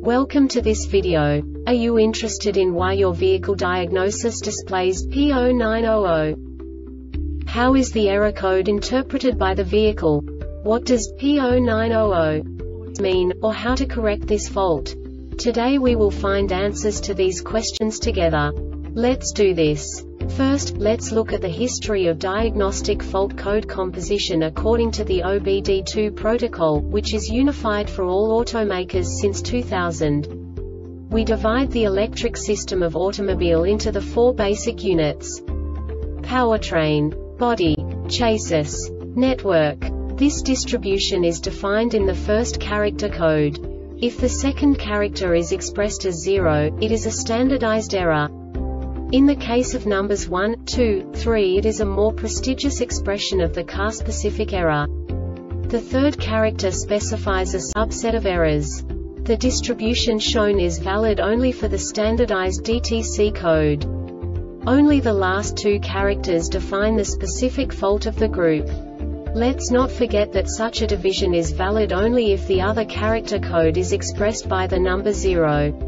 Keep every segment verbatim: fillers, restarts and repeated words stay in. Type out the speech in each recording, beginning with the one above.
Welcome to this video. Are you interested in why your vehicle diagnosis displays P zero nine zero zero? How is the error code interpreted by the vehicle? What does P zero nine zero zero mean, or how to correct this fault? Today we will find answers to these questions together. Let's do this. First, let's look at the history of diagnostic fault code composition according to the O B D two protocol, which is unified for all automakers since two thousand. We divide the electric system of automobile into the four basic units: powertrain, body, chassis, network. This distribution is defined in the first character code. If the second character is expressed as zero, it is a standardized error. In the case of numbers one, two, three, it is a more prestigious expression of the car-specific error. The third character specifies a subset of errors. The distribution shown is valid only for the standardized D T C code. Only the last two characters define the specific fault of the group. Let's not forget that such a division is valid only if the other character code is expressed by the number zero.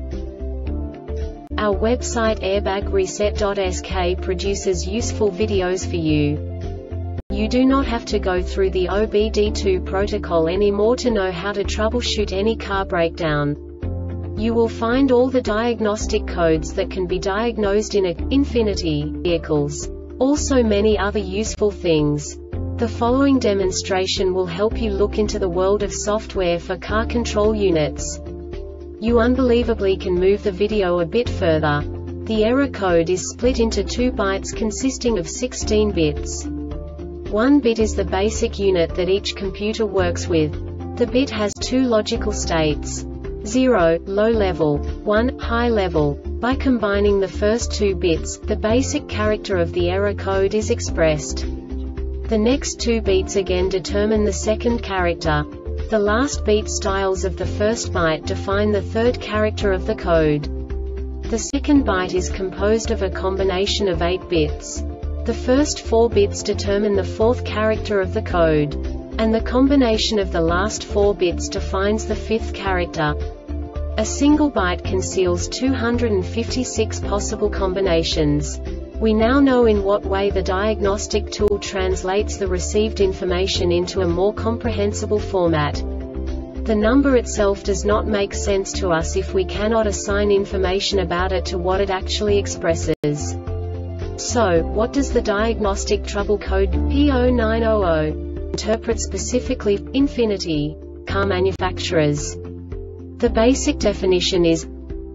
Our website airbag reset dot S K produces useful videos for you. You do not have to go through the O B D two protocol anymore to know how to troubleshoot any car breakdown. You will find all the diagnostic codes that can be diagnosed in a Infiniti vehicles. Also many other useful things. The following demonstration will help you look into the world of software for car control units. You unbelievably can move the video a bit further. The error code is split into two bytes consisting of sixteen bits. One bit is the basic unit that each computer works with. The bit has two logical states: zero, low level, one, high level. By combining the first two bits, the basic character of the error code is expressed. The next two bits again determine the second character. The last beat styles of the first byte define the third character of the code. The second byte is composed of a combination of eight bits. The first four bits determine the fourth character of the code. And the combination of the last four bits defines the fifth character. A single byte conceals two hundred fifty-six possible combinations. We now know in what way the diagnostic tool translates the received information into a more comprehensible format. The number itself does not make sense to us if we cannot assign information about it to what it actually expresses. So, what does the diagnostic trouble code P zero nine zero zero interpret specifically for Infiniti car manufacturers? The basic definition is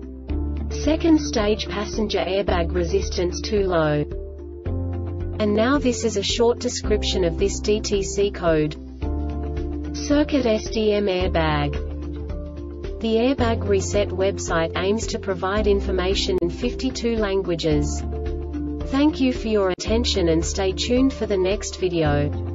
second stage passenger airbag resistance too low. And now this is a short description of this D T C code. Circuit S D M airbag. The Airbag Reset website aims to provide information in fifty-two languages. Thank you for your attention and stay tuned for the next video.